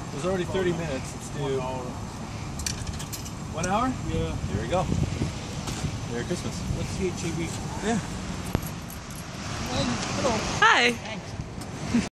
It was already 30 minutes. It's due. 1 hour? Yeah. Here we go. Merry Christmas. Let's see it, Chibi. Yeah. Hello. Hi.